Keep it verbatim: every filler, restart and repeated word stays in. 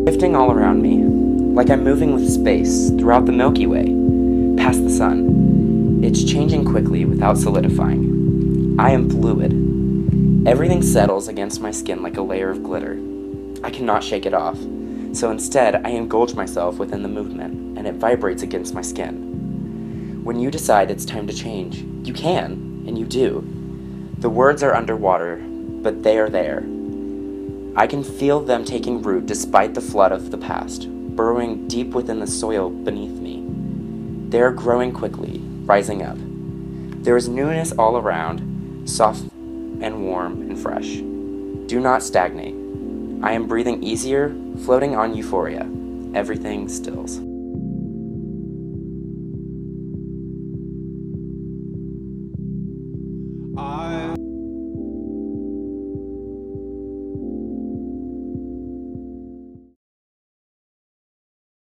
Shifting all around me, like I'm moving with space throughout the Milky Way, past the sun. It's changing quickly without solidifying. I am fluid. Everything settles against my skin like a layer of glitter. I cannot shake it off, so instead I indulge myself within the movement, and it vibrates against my skin. When you decide it's time to change, you can, and you do. The words are underwater, but they are there. I can feel them taking root despite the flood of the past, burrowing deep within the soil beneath me. They are growing quickly, rising up. There is newness all around, soft and warm and fresh. Do not stagnate. I am breathing easier, floating on euphoria. Everything stills.